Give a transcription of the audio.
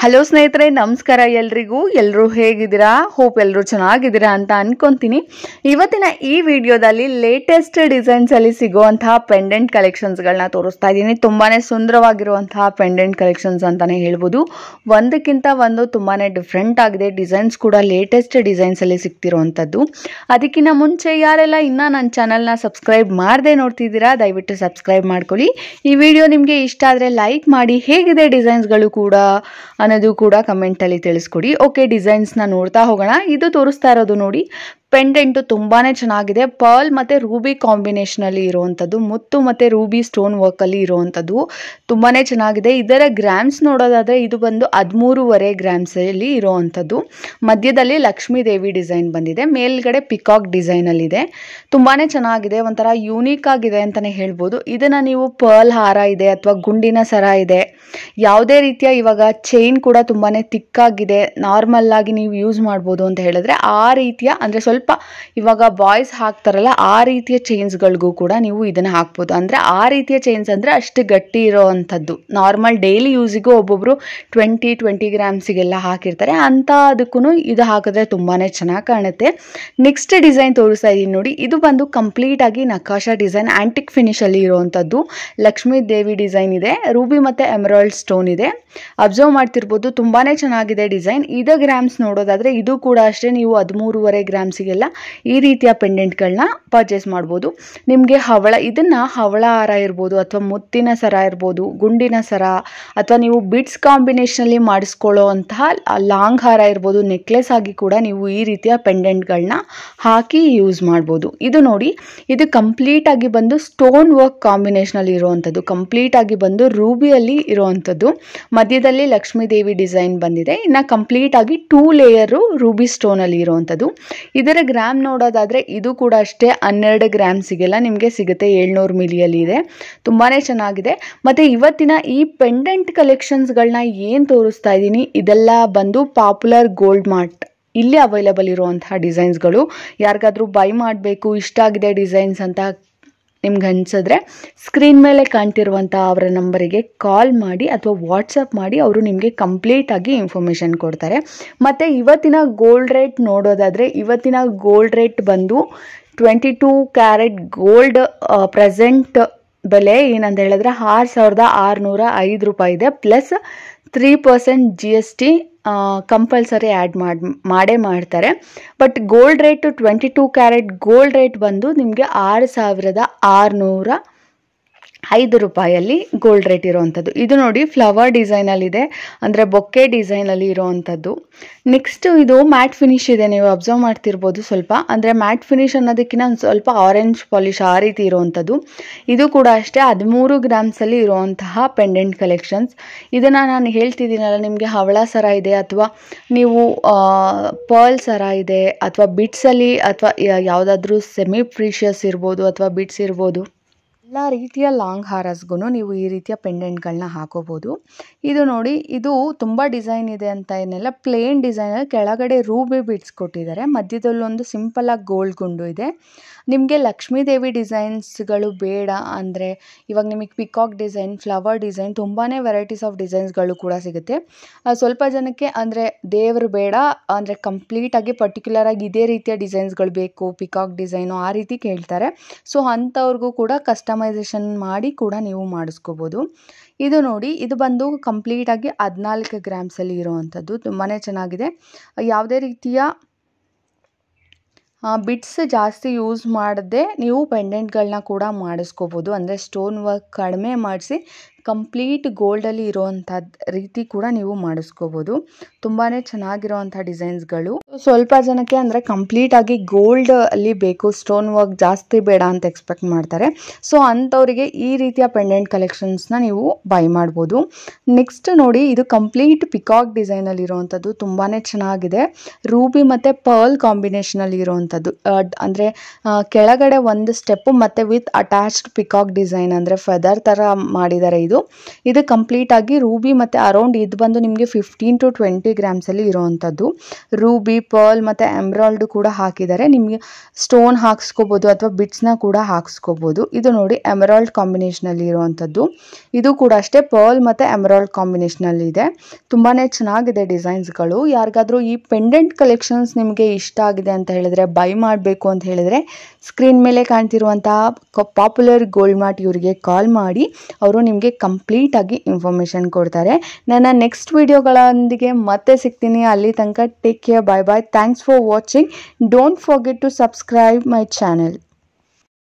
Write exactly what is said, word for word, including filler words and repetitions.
Hello ಸ್ನೇಹಿತರೆ, ನಮಸ್ಕಾರ. ಎಲ್ರಿಗೂ ಎಲ್ಲರೂ ಹೇಗಿದ್ದೀರಾ? ಹೋಪ್ ಎಲ್ಲರೂ ಚೆನ್ನಾಗಿದ್ದೀರಾ ಅಂತ ಅನ್ಕೊಂತೀನಿ. ಇವತ್ತಿನ ಈ ವಿಡಿಯೋದಲ್ಲಿ ಲೇಟೆಸ್ಟ್ ಡಿಸೈನ್ಸಲ್ಲಿ ಸಿಗುವಂತಹ ಪೆಂಡೆಂಟ್ ಕಲೆಕ್ಷನ್ಸ್ಗಳನ್ನ ತೋರಿಸ್ತಾ ಇದ್ದೀನಿ. ತುಂಬಾ ಸುಂದರವಾಗಿರುವಂತಹ ಪೆಂಡೆಂಟ್ ಕಲೆಕ್ಷನ್ಸ್ ಅಂತಲೇ ಹೇಳ್ಬೋದು. ಒಂದಕ್ಕಿಂತ ಒಂದು ತುಂಬಾ ಡಿಫ್ರೆಂಟ್ ಆಗಿದೆ. ಡಿಸೈನ್ಸ್ ಕೂಡ ಲೇಟೆಸ್ಟ್ ಡಿಸೈನ್ಸಲ್ಲಿ ಸಿಗ್ತಿರುವಂಥದ್ದು. ಅದಕ್ಕಿಂತ ಮುಂಚೆ ಯಾರೆಲ್ಲ ಇನ್ನೂ ನನ್ನ ಚಾನಲ್ನ ಸಬ್ಸ್ಕ್ರೈಬ್ ಮಾಡದೆ ನೋಡ್ತಿದ್ದೀರಾ, ದಯವಿಟ್ಟು ಸಬ್ಸ್ಕ್ರೈಬ್ ಮಾಡ್ಕೊಳ್ಳಿ. ಈ ವಿಡಿಯೋ ನಿಮಗೆ ಇಷ್ಟ ಆದರೆ ಲೈಕ್ ಮಾಡಿ. ಹೇಗಿದೆ ಡಿಸೈನ್ಸ್ಗಳು ಕೂಡ ಅನ್ನೋದು ಕೂಡ ಕಮೆಂಟಲ್ಲಿ ತಿಳಿಸ್ಕೊಡಿ. ಓಕೆ, ಡಿಸೈನ್ಸ್ನ ನೋಡ್ತಾ ಹೋಗೋಣ. ಇದು ತೋರಿಸ್ತಾ ಇರೋದು ನೋಡಿ, ಪೆಂಡೆಂಟು ತುಂಬಾ ಚೆನ್ನಾಗಿದೆ. ಪರ್ಲ್ ಮತ್ತು ರೂಬಿ ಕಾಂಬಿನೇಷನಲ್ಲಿ ಇರುವಂಥದ್ದು, ಮುತ್ತು ಮತ್ತು ರೂಬಿ ಸ್ಟೋನ್ ವರ್ಕಲ್ಲಿ ಇರುವಂಥದ್ದು ತುಂಬಾ ಚೆನ್ನಾಗಿದೆ. ಇದರ ಗ್ರಾಮ್ಸ್ ನೋಡೋದಾದರೆ ಇದು ಬಂದು ಹದಿಮೂರುವರೆ ಗ್ರಾಮ್ಸಲ್ಲಿ ಇರುವಂಥದ್ದು. ಮಧ್ಯದಲ್ಲಿ ಲಕ್ಷ್ಮೀ ದೇವಿ ಡಿಸೈನ್ ಬಂದಿದೆ, ಮೇಲ್ಗಡೆ ಪಿಕಾಕ್ ಡಿಸೈನಲ್ಲಿದೆ. ತುಂಬಾ ಚೆನ್ನಾಗಿದೆ, ಒಂಥರ ಯೂನಿಕ್ ಆಗಿದೆ ಅಂತಲೇ ಹೇಳ್ಬೋದು. ಇದನ್ನು ನೀವು ಪರ್ಲ್ ಹಾರ ಇದೆ ಅಥವಾ ಗುಂಡಿನ ಸರ ಇದೆ, ಯಾವುದೇ ರೀತಿಯ ಇವಾಗ ಚೈನ್ ಕೂಡ ತುಂಬಾ ತಿಕ್ಕಾಗಿದೆ, ನಾರ್ಮಲ್ ಆಗಿ ನೀವು ಯೂಸ್ ಮಾಡ್ಬೋದು ಅಂತ ಹೇಳಿದ್ರೆ ಆ ರೀತಿಯ, ಅಂದರೆ ಸ್ವಲ್ಪ ಇವಾಗ ಬಾಯ್ಸ್ ಹಾಕ್ತಾರಲ್ಲ ಆ ರೀತಿಯ ಚೈನ್ಸ್ಗಳಿಗೂ ಕೂಡ ನೀವು ಇದನ್ನು ಹಾಕ್ಬೋದು. ಅಂದರೆ ಆ ರೀತಿಯ ಚೈನ್ಸ್ ಅಂದರೆ ಅಷ್ಟು ಗಟ್ಟಿ ಇರೋವಂಥದ್ದು. ನಾರ್ಮಲ್ ಡೈಲಿ ಯೂಸಿಗೂ ಒಬ್ಬೊಬ್ಬರು ಟ್ವೆಂಟಿ ಟ್ವೆಂಟಿ ಗ್ರಾಮ್ಸಿಗೆಲ್ಲ ಹಾಕಿರ್ತಾರೆ, ಅಂಥ ಅದಕ್ಕೂ ಇದು ಹಾಕಿದ್ರೆ ತುಂಬಾ ಚೆನ್ನಾಗಿ ಕಾಣುತ್ತೆ. ನೆಕ್ಸ್ಟ್ ಡಿಸೈನ್ ತೋರಿಸ್ತಾ ಇದ್ದೀನಿ ನೋಡಿ, ಇದು ಬಂದು ಕಂಪ್ಲೀಟ್ ಆಗಿ ನಕಾಶಾ ಡಿಸೈನ್, ಆಂಟಿಕ್ ಫಿನಿಶಲ್ಲಿ ಇರುವಂಥದ್ದು. ಲಕ್ಷ್ಮೀ ದೇವಿ ಡಿಸೈನ್ ಇದೆ, ರೂಬಿ ಮತ್ತು ಎಮರಾಲ್ಡ್ ಸ್ಟೋನ್ ಇದೆ. ಅಬ್ಸರ್ವ್ ಮಾಡ್ತಿರ್ಬೋದು, ತುಂಬಾ ಚೆನ್ನಾಗಿದೆ ಡಿಸೈನ್. ಇದು ಗ್ರಾಮ್ಸ್ ನೋಡೋದಾದರೆ ಇದು ಕೂಡ ಅಷ್ಟೇ, ನೀವು ಹದಿಮೂರುವರೆ ಗ್ರಾಮ್ಸಿಗೆಲ್ಲ ಈ ರೀತಿಯ ಪೆಂಡೆಂಟ್ಗಳನ್ನ ಪರ್ಚೇಸ್ ಮಾಡ್ಬೋದು. ನಿಮಗೆ ಹವಳ, ಇದನ್ನು ಹವಳ ಹಾರ ಇರ್ಬೋದು ಅಥವಾ ಮುತ್ತಿನ ಸರ ಇರ್ಬೋದು, ಗುಂಡಿನ ಸರ ಅಥವಾ ನೀವು ಬಿಡ್ಸ್ ಕಾಂಬಿನೇಷನಲ್ಲಿ ಮಾಡಿಸ್ಕೊಳ್ಳೋ ಅಂತಹ ಲಾಂಗ್ ಹಾರ ಇರ್ಬೋದು, ನೆಕ್ಲೆಸ್ ಆಗಿ ಕೂಡ ನೀವು ಈ ರೀತಿಯ ಪೆಂಡೆಂಟ್ಗಳನ್ನ ಹಾಕಿ ಯೂಸ್ ಮಾಡ್ಬೋದು. ಇದು ನೋಡಿ, ಇದು ಕಂಪ್ಲೀಟ್ ಆಗಿ ಬಂದು ಸ್ಟೋನ್ ವರ್ಕ್ ಕಾಂಬಿನೇಷನಲ್ಲಿ ಇರುವಂಥದ್ದು, ಕಂಪ್ಲೀಟ್ ಆಗಿ ಬಂದು ರೂಬಿಯಲ್ಲಿ ಇರುವಂಥದ್ದು. ಮಧ್ಯದಲ್ಲಿ ಲಕ್ಷ್ಮೀ ದೇವಿ ಡಿಸೈನ್ ಬಂದಿದೆ. ಇನ್ನು ಕಂಪ್ಲೀಟ್ ಆಗಿ ಟೂ ಲೇಯರು ರೂಬಿ ಸ್ಟೋನಲ್ಲಿ ಇರುವಂಥದ್ದು. ಇದರ ಗ್ರಾಮ್ ನೋಡೋದಾದರೆ ಇದು ಕೂಡ ಅಷ್ಟೇ ಹನ್ನೆರಡು ಗ್ರಾಮ್ಸಿಗೆಲ್ಲ ನಿಮಗೆ ಸಿಗುತ್ತೆ, ಏಳ್ನೂರು ಮಿಲಿಯಲ್ಲಿ ಇದೆ. ತುಂಬಾ ಚೆನ್ನಾಗಿದೆ. ಮತ್ತು ಇವತ್ತಿನ ಈ ಪೆಂಡೆಂಟ್ ಕಲೆಕ್ಷನ್ಸ್ಗಳನ್ನ ಏನು ತೋರಿಸ್ತಾ ಇದ್ದೀನಿ ಇದೆಲ್ಲ ಬಂದು ಪಾಪ್ಯುಲರ್ ಗೋಲ್ಡ್ ಮಾರ್ಟ್ ಇಲ್ಲಿ ಅವೈಲೇಬಲ್ ಇರುವಂತಹ ಡಿಸೈನ್ಸ್ಗಳು. ಯಾರಿಗಾದ್ರೂ ಬೈ ಮಾಡಬೇಕು, ಇಷ್ಟ ಆಗಿದೆ ಡಿಸೈನ್ಸ್ ಅಂತ ನಿಮ್ಗೆ ಅನಿಸಿದ್ರೆ ಸ್ಕ್ರೀನ್ ಮೇಲೆ ಕಾಣ್ತಿರುವಂಥ ಅವರ ನಂಬರಿಗೆ ಕಾಲ್ ಮಾಡಿ ಅಥವಾ ವಾಟ್ಸಪ್ ಮಾಡಿ, ಅವರು ನಿಮಗೆ ಕಂಪ್ಲೀಟಾಗಿ ಇನ್ಫಾರ್ಮೇಷನ್ ಕೊಡ್ತಾರೆ. ಮತ್ತು ಇವತ್ತಿನ ಗೋಲ್ಡ್ ರೇಟ್ ನೋಡೋದಾದರೆ ಇವತ್ತಿನ ಗೋಲ್ಡ್ ರೇಟ್ ಬಂದು twenty two carat gold present ಬೆಲೆ ಏನಂತ ಹೇಳಿದ್ರೆ ಆರು ಸಾವಿರದ ಆರುನೂರ ಐದು ರೂಪಾಯಿ ಇದೆ. Plus three percent G S T compulsory add ಮಾಡಿ ಮಾಡೇ ಮಾಡ್ತಾರೆ. But gold rate twenty two carat gold rate ಬಂದು ನಿಮಗೆ ಆರು ಸಾವಿರದ ಆರುನೂರ ಐದು ರೂಪಾಯಲ್ಲಿ ಗೋಲ್ಡ್ ರೇಟ್ ಇರೋವಂಥದ್ದು. ಇದು ನೋಡಿ, ಫ್ಲವರ್ ಡಿಸೈನಲ್ಲಿದೆ, ಅಂದರೆ ಬೊಕ್ಕೆ ಡಿಸೈನಲ್ಲಿ ಇರೋವಂಥದ್ದು. ನೆಕ್ಸ್ಟು ಇದು ಮ್ಯಾಟ್ ಫಿನಿಶ್ ಇದೆ, ನೀವು ಅಬ್ಸರ್ವ್ ಮಾಡ್ತಿರ್ಬೋದು ಸ್ವಲ್ಪ, ಅಂದರೆ ಮ್ಯಾಟ್ ಫಿನಿಶ್ ಅನ್ನೋದಕ್ಕಿಂತ ಒಂದು ಸ್ವಲ್ಪ ಆರೆಂಜ್ ಪಾಲಿಶ್ ಆ ರೀತಿ ಇರುವಂಥದ್ದು. ಇದು ಕೂಡ ಅಷ್ಟೇ ಹದಿಮೂರು ಗ್ರಾಮ್ಸಲ್ಲಿ ಇರುವಂತಹ ಪೆಂಡೆಂಟ್ ಕಲೆಕ್ಷನ್ಸ್. ಇದನ್ನು ನಾನು ಹೇಳ್ತಿದ್ದೀನಲ್ಲ, ನಿಮಗೆ ಹವಳ ಸರ ಇದೆ ಅಥವಾ ನೀವು ಪರ್ಲ್ ಸರ ಇದೆ ಅಥವಾ ಬಿಟ್ಸಲ್ಲಿ ಅಥವಾ ಯಾವುದಾದ್ರೂ ಸೆಮಿ ಪ್ರೀಷಿಯಸ್ ಇರ್ಬೋದು ಅಥವಾ ಬಿಟ್ಸ್ ಇರ್ಬೋದು, ಎಲ್ಲ ರೀತಿಯ ಲಾಂಗ್ ಹಾರಸ್ಗೂ ನೀವು ಈ ರೀತಿಯ ಪೆಂಡೆಂಟ್ಗಳನ್ನ ಹಾಕೋಬೋದು. ಇದು ನೋಡಿ, ಇದು ತುಂಬ ಡಿಸೈನ್ ಇದೆ ಅಂತ ಏನೆಲ್ಲ, ಪ್ಲೇನ್ ಡಿಸೈನಲ್ಲಿ ಕೆಳಗಡೆ ರೂಬಿ ಬಿಡ್ಸ್ ಕೊಟ್ಟಿದ್ದಾರೆ, ಮಧ್ಯದಲ್ಲೊಂದು ಸಿಂಪಲಾಗಿ ಗೋಲ್ಡ್ ಗುಂಡು ಇದೆ. ನಿಮಗೆ ಲಕ್ಷ್ಮೀ ದೇವಿ ಡಿಸೈನ್ಸ್ಗಳು ಬೇಡ ಅಂದರೆ ಇವಾಗ ನಿಮಗೆ ಪಿಕಾಕ್ ಡಿಸೈನ್, ಫ್ಲವರ್ ಡಿಸೈನ್, ತುಂಬಾ ವೆರೈಟೀಸ್ ಆಫ್ ಡಿಸೈನ್ಸ್ಗಳು ಕೂಡ ಸಿಗುತ್ತೆ. ಸ್ವಲ್ಪ ಜನಕ್ಕೆ ಅಂದರೆ ದೇವರು ಬೇಡ ಅಂದರೆ ಕಂಪ್ಲೀಟಾಗಿ ಪರ್ಟಿಕ್ಯುಲರಾಗಿ ಇದೇ ರೀತಿಯ ಡಿಸೈನ್ಸ್ಗಳು ಬೇಕು, ಪಿಕಾಕ್ ಡಿಸೈನು ಆ ರೀತಿ ಕೇಳ್ತಾರೆ. ಸೊ ಅಂಥವ್ರಿಗೂ ಕೂಡ ಕಸ್ಟಮೈಸೇಷನ್ ಮಾಡಿ ಕೂಡ ನೀವು ಮಾಡಿಸ್ಕೋಬೋದು. ಇದು ನೋಡಿ, ಇದು ಬಂದು ಕಂಪ್ಲೀಟಾಗಿ ಹದಿನಾಲ್ಕು ಗ್ರಾಮ್ಸಲ್ಲಿ ಇರುವಂಥದ್ದು, ತುಂಬಾ ಚೆನ್ನಾಗಿದೆ. ಯಾವುದೇ ರೀತಿಯ ಬಿಟ್ಸ್ ಜಾಸ್ತಿ ಯೂಸ್ ಮಾಡದೆ ನೀವು ಪೆಂಡೆಂಟ್ಗಳನ್ನ ಕೂಡ ಮಾಡಿಸ್ಕೋಬೋದು. ಅಂದರೆ ಸ್ಟೋನ್ ವರ್ಕ್ ಕಡಿಮೆ ಮಾಡಿಸಿ ಕಂಪ್ಲೀಟ್ ಗೋಲ್ಡಲ್ಲಿ ಇರೋವಂಥ ರೀತಿ ಕೂಡ ನೀವು ಮಾಡಿಸ್ಕೋಬೋದು. ತುಂಬಾ ಚೆನ್ನಾಗಿರೋವಂಥ ಡಿಸೈನ್ಸ್ಗಳು. ಸ್ವಲ್ಪ ಜನಕ್ಕೆ ಅಂದರೆ ಕಂಪ್ಲೀಟಾಗಿ ಗೋಲ್ಡ್ ಅಲ್ಲಿ ಬೇಕು, ಸ್ಟೋನ್ ವರ್ಕ್ ಜಾಸ್ತಿ ಬೇಡ ಅಂತ ಎಕ್ಸ್ಪೆಕ್ಟ್ ಮಾಡ್ತಾರೆ. ಸೊ ಅಂಥವರಿಗೆ ಈ ರೀತಿಯ ಪೆಂಡೆಂಟ್ ಕಲೆಕ್ಷನ್ಸ್ನ ನೀವು ಬೈ ಮಾಡ್ಬೋದು. ನೆಕ್ಸ್ಟ್ ನೋಡಿ, ಇದು ಕಂಪ್ಲೀಟ್ ಪಿಕಾಕ್ ಡಿಸೈನಲ್ಲಿ ಇರೋವಂಥದ್ದು, ತುಂಬಾ ಚೆನ್ನಾಗಿದೆ. ರೂಬಿ ಮತ್ತು ಪರ್ಲ್ ಕಾಂಬಿನೇಷನಲ್ಲಿ ಇರೋವಂಥದ್ದು, ಅಂದರೆ ಕೆಳಗಡೆ ಒಂದು ಸ್ಟೆಪ್ಪು ಮತ್ತು ವಿತ್ ಅಟ್ಯಾಚ್ಡ್ ಪಿಕಾಕ್ ಡಿಸೈನ್, ಅಂದರೆ ಫೆದರ್ ಥರ ಮಾಡಿದ್ದಾರೆ. ಇದು ಇರುವಂಥದ್ದು. ಇದು ಕಂಪ್ಲೀಟ್ ಆಗಿ ರೂಬಿ ಮತ್ತು ಅರೌಂಡ್ ಇದು ಬಂದು ನಿಮಗೆ ಫಿಫ್ಟೀನ್ ಟು ಟ್ವೆಂಟಿ ಗ್ರಾಮ್ಸಲ್ಲಿ ಇರುವಂಥದ್ದು. ರೂಬಿ, ಪರ್ಲ್ ಮತ್ತು ಎಮ್ರಾಲ್ಡ್ ಕೂಡ ಹಾಕಿದ್ದಾರೆ. ನಿಮಗೆ ಸ್ಟೋನ್ ಹಾಕ್ಸ್ಕೋಬೋದು ಅಥವಾ ಬಿಟ್ಸ್ನ ಕೂಡ ಹಾಕ್ಸ್ಕೋಬೋದು. ಇದು ನೋಡಿ ಎಮರಾಲ್ಡ್ ಕಾಂಬಿನೇಷನಲ್ಲಿ ಇರುವಂಥದ್ದು. ಇದು ಕೂಡ ಅಷ್ಟೇ ಪರ್ಲ್ ಮತ್ತು ಎಮರಾಲ್ಡ್ ಕಾಂಬಿನೇಷನಲ್ಲಿ ಇದೆ. ತುಂಬಾ ಚೆನ್ನಾಗಿದೆ ಡಿಸೈನ್ಸ್ಗಳು. ಯಾರಿಗಾದರೂ ಈ ಪೆಂಡೆಂಟ್ ಕಲೆಕ್ಷನ್ಸ್ ನಿಮಗೆ ಇಷ್ಟ ಆಗಿದೆ ಅಂತ ಹೇಳಿದ್ರೆ, ಬೈ ಮಾಡಬೇಕು ಅಂತ ಹೇಳಿದ್ರೆ ಸ್ಕ್ರೀನ್ ಮೇಲೆ ಕಾಣ್ತಿರುವಂತಹ ಪಾಪ್ಯುಲರ್ ಗೋಲ್ಡ್ ಮಾರ್ಟ್ ಇವರಿಗೆ ಕಾಲ್ ಮಾಡಿ, ಅವರು ನಿಮಗೆ ಕಂಪ್ಲೀಟ್ ಆಗಿ ಇನ್ಫಾರ್ಮೇಷನ್ ಕೊಡ್ತಾರೆ. ನನ್ನ ನೆಕ್ಸ್ಟ್ ವಿಡಿಯೋಗಳೊಂದಿಗೆ ಮತ್ತೆ ಸಿಗ್ತೀನಿ. ಅಲ್ಲಿ ತನಕ take care, bye bye. Thanks for watching. Don't forget to subscribe my channel.